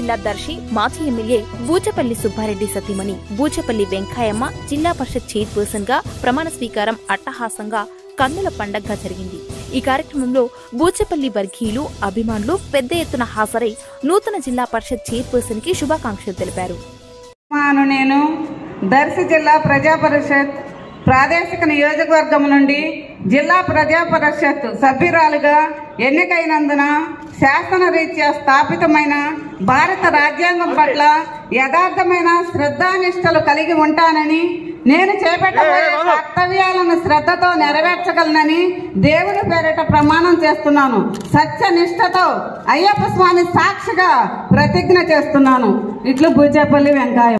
జిల్లా దర్శి మాజీ ఎమ్మెల్యే బూచపల్లి సుబ్బారెడ్డి సతీమణి బూచపల్లి వెంకయ్యమ్మ జిల్లా పరిషత్ చైర్పర్సన్ గా ప్రమాణ స్వీకారం అట్టహాసంగా కన్నుల పండగగా జరిగింది। ఈ కార్యక్రమంలో బూచపల్లి వర్గీయులు అభిమానులు పెద్ద ఎత్తున హాజరై నూతన జిల్లా పరిషత్ చైర్పర్సన్ కి శుభాకాంక్షలు తెలిపారు। నేను దర్శి జిల్లా ప్రజా పరిషత్ ప్రాదేశిక నియోజకవర్గం నుండి జిల్లా ప్రజా పరిషత్ సభ్యురాలుగా ఎన్నికైనందున శాసనరీత్యా స్థాపితమైన భారత రాజ్యాంగం పట్ల యథార్థమైన శ్రద్ధానిష్టలు కలిగి ఉంటానని, నేను చేపట్టబోయే కర్తవ్యాలను శ్రద్ధతో నెరవేర్చగలనని దేవుని పేరిట ప్రమాణం చేస్తున్నాను। సత్యనిష్టతో అయ్యప్ప స్వామి సాక్షిగా ప్రతిజ్ఞ చేస్తున్నాను। ఇట్లు బూచేపల్లి వెంకయ్య।